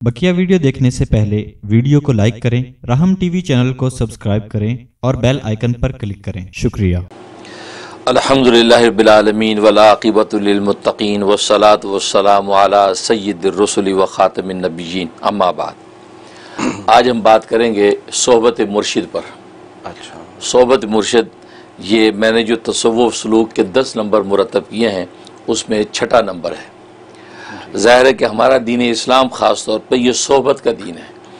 बकिया video देखने से पहले वीडियो को लाइक करें, राहम टीवी चैनल को सब्सक्राइब करें और बेल आइकन पर क्लिक करें। शुक्रिया। अल्हम्दुलिल्लाहि रब्बिल आलमीन वल आक़िबतु लिल मुत्तक़ीन वस्सलातु वस्सलामु अला सय्यिदिर रुसुलि व ख़ातमिन नबिय्यीन अम्मा बाद। आज हम बात करेंगे सोहबत मुर्शिद पर। सोहबत मुर्शिद ये मैंने जो तसव्वुफ़ सलूक के 10 नंबर मुरतब किए हैं उसमें 6ठा नंबर है। ज़ाहिर है कि हमारा दीन इस्लाम ख़ास तौर पर यह सोहबत का दीन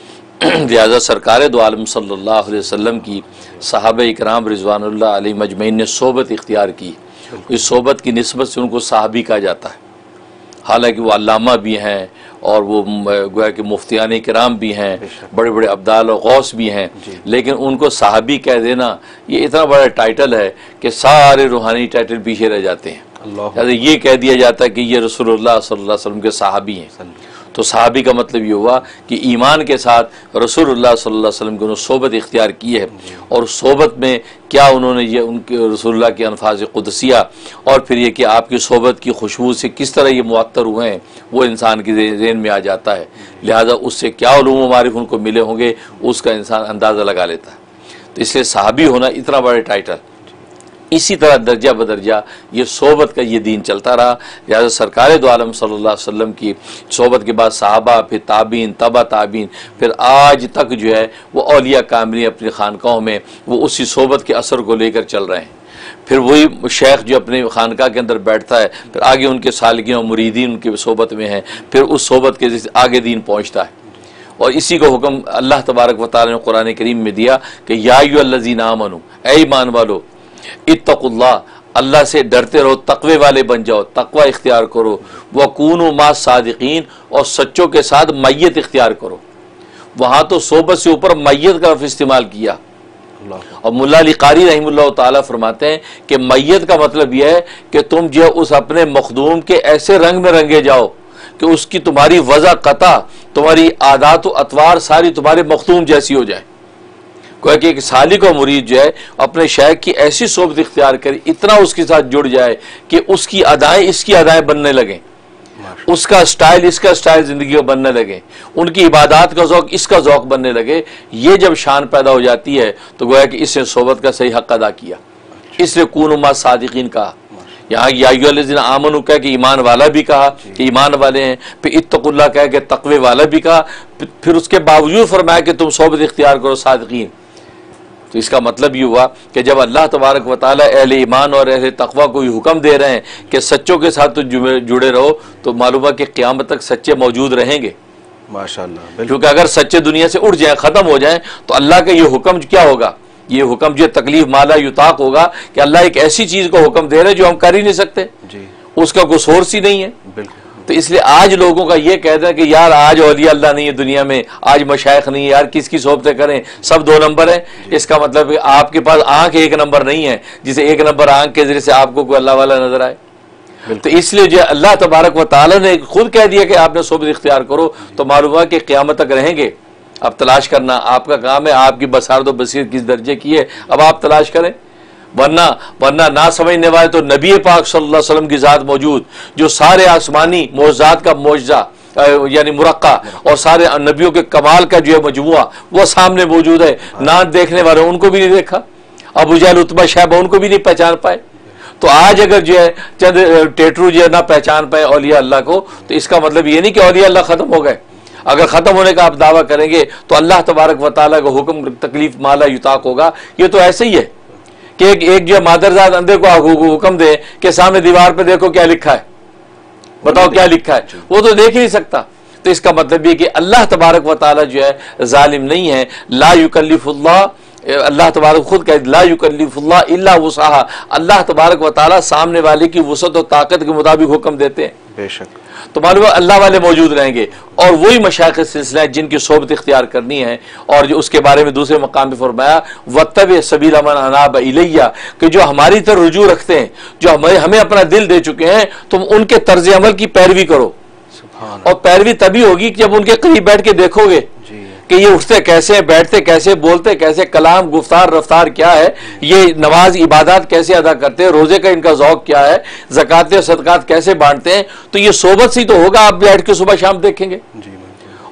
है। लिहाजा सरकार दो आलम सल्लल्लाहु अलैहि वसल्लम की सहाबा इकराम रिज़वानुल्लाह अलैहिम अजमईन ने सोहबत इख्तियार की। इस सोहबत की निस्बत से उनको सहाबी कहा जाता है। हालांकि वो अल्लामा भी हैं और वो गोया कि मुफ्तियान इकराम भी हैं, बड़े बड़े अब्दाल और गौस भी हैं, लेकिन उनको सहाबी कह देना ये इतना बड़ा टाइटल है कि सारे रूहानी टाइटल पीछे रह जाते हैं। ये कह दिया जाता है कि ये रसूलुल्लाह सल्लल्लाहु अलैहि वसल्लम के सहाबी हैं। तो सहाबी का मतलब ये हुआ कि ईमान के साथ रसूलुल्लाह सल्लल्लाहु अलैहि वसल्लम की उन्होंने सोहबत इख्तियार की है और सोहबत में क्या उन्होंने ये उनके रसूलुल्लाह के अल्फाज़ क़ुदसिया और फिर ये कि आपकी सोहबत की खुशबू से किस तरह ये मुअत्तर हुए हैं वो इंसान के ज़हन में आ जाता है। लिहाजा उससे क्या उलूम व मारिफ़ उनको मिले होंगे उसका इंसान अंदाज़ा लगा लेता है। तो इसलिए सहाबी होना इतना बड़ा टाइटल। इसी तरह दर्जा बदर्जा ये सोहबत का ये दीन चलता रहा। लिहाजा सरकार दो आलम सल्लल्लाहु अलैहि वसल्लम की सोहबत के बाद सहाबा, फिर ताबीन, तबा ताबीन, फिर आज तक जो है वो औलिया कामिलीन अपनी खानकाहों में वो उसी सोहबत के असर को लेकर चल रहे हैं। फिर वही शेख जो अपने खानका के अंदर बैठता है फिर आगे उनके सालिकीन और मुरीदीन उनके सोहबत में हैं, फिर उस सोहबत के आगे दीन पहुँचता है। और इसी को हुक्म अल्लाह तबारक व तआला ने कुरान करीम में दिया कि या अय्युहल्लज़ीना आमनू, ऐ ईमान वालो, इत्तकुल्लाह, अल्लाह से डरते रहो, तकवे वाले बन जाओ, तकवा इख्तियार करो, वकूनु मा सादिकीन, और सच्चों के साथ मैयत इख्तियार करो। वहाँ तो सोहबत से ऊपर मैयत का लफ्ज़ इस्तेमाल किया। और मुल्ला अली कारी रहमतुल्लाह ताला फरमाते हैं कि मैयत का मतलब यह है कि तुम जो उस अपने मखदूम के ऐसे रंग में रंगे जाओ कि उसकी तुम्हारी वज़ा कता, तुम्हारी आदात व अतवार सारी तुम्हारे मखदूम जैसी हो जाए। कोई कि एक सालिक और मुरीद जो है अपने शेख की ऐसी सोहबत इख्तियार करे, इतना उसके साथ जुड़ जाए कि उसकी अदाएं इसकी अदाएं बनने लगें, उसका स्टाइल इसका स्टाइल जिंदगी में बनने लगे, उनकी इबादत का ज़ौक़ इसका ज़ौक़ बनने लगे। ये जब शान पैदा हो जाती है तो गोया कि इसने सोहबत का सही हक़ अदा किया। इसलिए कूनू मा सादिकीन कहा, यहाँ या अय्युहल्लज़ीना आमनू कह के ईमान वाला भी कहा कि ईमान वाले हैं, फिर इत्तकुल्लाह कह के तक़वे वाला भी कहा, फिर उसके बावजूद फरमाया कि तुम सोहबत इख्तियार करो सादिकीन। तो इसका मतलब ये हुआ कि जब अल्लाह तबारक व तआला अहले ईमान और अहले तक़वा को ये हुक्म दे रहे हैं कि सच्चों के साथ तो जुड़े रहो, तो मालूम है कि क़यामत तक सच्चे मौजूद रहेंगे माशाअल्लाह। क्योंकि अगर सच्चे दुनिया से उठ जाएं, ख़त्म हो जाएं, तो अल्लाह का ये हुक्म क्या होगा? ये हुक्म जो तकलीफ माला युताक होगा कि अल्लाह एक ऐसी चीज़ को हुक्म दे रहे हैं जो हम कर ही नहीं सकते, उसका कोई सोर्स ही नहीं है। तो इसलिए आज लोगों का ये कहना है कि यार आज औलिया अल्लाह नहीं है दुनिया में, आज मशाइख नहीं है, यार किसकी सोहबतें करें, सब 2 नंबर है। इसका मतलब है आपके पास आंख 1 नंबर नहीं है जिसे 1 नंबर आंख के जरिए से आपको कोई अल्लाह वाला नजर आए। तो इसलिए जो अल्लाह तबारक व तआला ने खुद कह दिया कि आपने सोहबत इख्तियार करो, तो मालूम है कि क़यामत तक रहेंगे। अब तलाश करना आपका काम है, आपकी बसारत व बसीरत किस दर्जे की है अब आप तलाश करें। वरना ना समझने वाले तो नबी पाक सल्लल्लाहु अलैहि वसल्लम की ज़ात मौजूद, जो सारे आसमानी मौजूदात का मौजज़ा यानी मुरक्का और सारे नबियों के कमाल का जो है मजमुआ वो सामने मौजूद है, ना देखने वाले उनको भी नहीं देखा, अबू जहल उतबा शैबा उनको भी नहीं पहचान पाए। तो आज अगर जो है चंद टेटरू जो है ना पहचान पाए औलिया अल्लाह को, तो इसका मतलब ये नहीं कि औलिया अल्लाह ख़त्म हो गए। अगर ख़त्म होने का आप दावा करेंगे तो अल्लाह तबारक व तआला का हुक्म तकलीफ माला युताक होगा। ये तो ऐसे ही है कि एक जो मादरजाद अंधे को हुक्म दे कि सामने दीवार पे देखो क्या लिखा है, बताओ क्या लिखा है, वो तो देख ही नहीं सकता। तो इसका मतलब ये कि अल्लाह तबारक व तआला जो है जालिम नहीं है। ला युकल्लिफुल्लाह, अल्लाह तबारक खुद कहे ला युकल्लिफुल्लाह इल्ला वुसअहा, अल्लाह तबारक व तआला सामने वाले की वसअत और ताकत के मुताबिक हुक्म देते हैं। बेशक तो मालूम अल्लाह वाले मौजूद रहेंगे और वही मशाइख सिलसिला है जिनकी सोहबत इख्तियार करनी है। और जो उसके बारे में दूसरे मकाम पे फरमाया वत्तबि सबीला मन अनाब इलैया, कि जो हमारी तरफ रुजू रखते हैं, जो हमें अपना दिल दे चुके हैं, तुम उनके तर्ज अमल की पैरवी करो। और पैरवी तभी होगी कि जब उनके करीब बैठ के देखोगे कि ये उठते कैसे, बैठते कैसे, बोलते कैसे, कलाम गुफ्तार रफ्तार क्या है, ये नमाज इबादत कैसे अदा करते हैं, रोजे का इनका ज़ौक़ क्या है, ज़कात सदकात कैसे बांटते हैं। तो ये सोहबत से ही तो होगा, आप बैठ के सुबह शाम देखेंगे।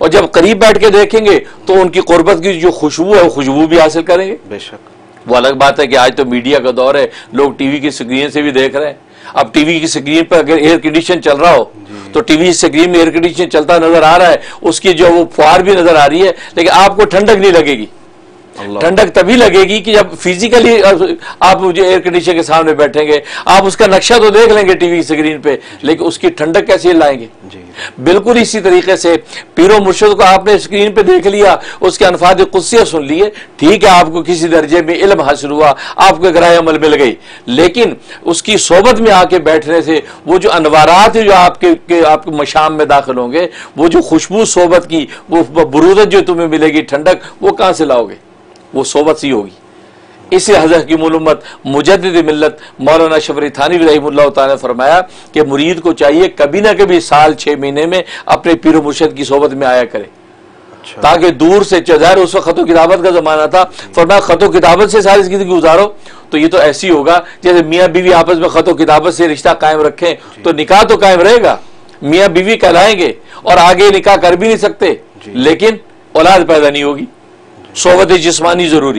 اور جب قریب بیٹھ کے دیکھیں گے تو ان کی قربت کی جو خوشبو ہے وہ خوشبو بھی حاصل کریں گے. بے شک. وہ الگ بات ہے کہ آج تو میڈیا کا دور ہے، لوگ ٹی وی کی اسکرین سے بھی دیکھ رہے ہیں. اب ٹی وی کی اسکرین پر اگر ایئر کنڈیشن چل رہا ہو تو ٹی وی اسکرین میں ایئر کنڈیشن چلتا نظر آ رہا ہے، اس کی جو وہ فوار بھی نظر آ رہی ہے، لیکن آپ کو ٹھنڈک نہیں لگے گی. ٹھنڈک تبھی لگے گی کہ جب فزیکلی آپ جو ایئر کنڈیشن کے سامنے بیٹھیں گے، آپ اس کا نقشہ تو دیکھ لیں گے ٹی وی اسکرین پہ، لیکن اس کی ٹھنڈک کیسے لائیں گے؟ بالکل اسی طریقے سے پیر و مرشد کو آپ نے اسکرین پہ دیکھ لیا، اس کے انفاظ قدسیہ سن لیے، ٹھیک ہے آپ کو کسی درجے میں علم حاصل ہوا، آپ کو گرائے عمل مل گئی، لیکن اس کی صحبت میں آ کے بیٹھنے سے وہ جو انوارات جو آپ کے مشام میں داخل ہوں گے، وہ جو خوشبو صحبت کی، وہ برودت جو تمہیں ملے گی، ٹھنڈک، وہ کہاں سے لاؤ گے؟ وہ صحبت سی ہوگی. اس لیے حضرت حکیم الامت مجدد ملت مولانا اشرف تھانوی رحمہ اللہ تعالیٰ نے فرمایا کہ مرید کو چاہیے کبھی نہ کبھی سال 6 مہینے میں اپنے پیر و مرشد کی صحبت میں آیا کرے، تاکہ دور سے ظاہر اس وقت خط و کتابت کا زمانہ تھا، فرمایا خط و کتابت سے ساری زندگی گزارو تو یہ تو ایسی ہوگا جیسے میاں بیوی آپس میں خط و کتابت سے رشتہ قائم رکھیں تو نکاح تو قائم رہے گا، میاں بیوی کہلائیں گے اور آگے نکاح کر بھی نہیں سکتے، لیکن اولاد پیدا نہیں ہوگی. صحبت جسمانی ضروری.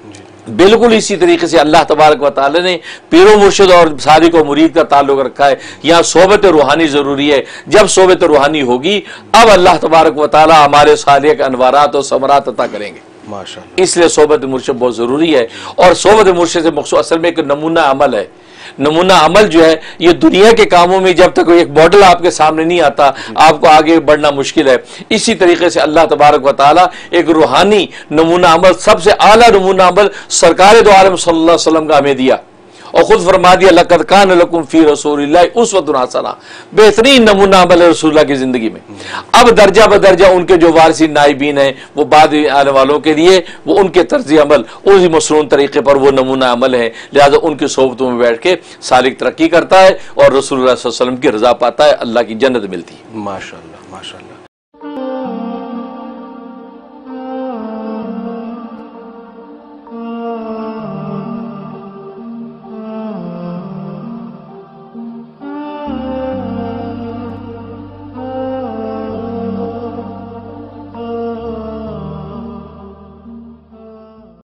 بالکل اسی طریقے سے اللہ تبارک و تعالی نے پیر و مرشد اور سالک و مرید کا تعلق رکھا ہے. یہاں صحبت روحانی ضروری ہے. جب صحبت روحانی ہوگی اب اللہ تبارک و تعالی ہمارے صالح کے انوارات اور ثمرات عطا کریں گے. اس لیے صحبت مرشد بہت ضروری ہے. اور صحبت مرشد سے مقصود اصل میں ایک نمونہ عمل ہے. نمونہ عمل جو ہے یہ دنیا کے کاموں میں جب تک ایک ماڈل آپ کے سامنے نہیں آتا آپ کو آگے بڑھنا مشکل ہے. اسی طریقے سے اللہ تبارک و تعالیٰ ایک روحانی نمونہ عمل، سب سے اعلیٰ نمونہ عمل سرکار دو عالم صلی اللہ علیہ وسلم کا ہمیں دیا، اور خود فرما دیا لقد کان لکم فی رسول اللہ اسوۃ حسنہ، بہترین نمونہ عمل ہے رسول اللہ کی زندگی میں. اب درجہ بدرجہ ان کے جو وارثین نائبین ہیں وہ بعد آنے والوں کے لیے وہ ان کے طرز عمل اسی مسنون طریقے پر وہ نمونہ عمل ہے. لہذا ان کی صحبتوں میں بیٹھ کے سالک ترقی کرتا ہے اور رسول اللہ صلی اللہ علیہ وسلم کی رضا پاتا ہے، اللہ کی جنت ملتی ہے. ماشاءاللہ.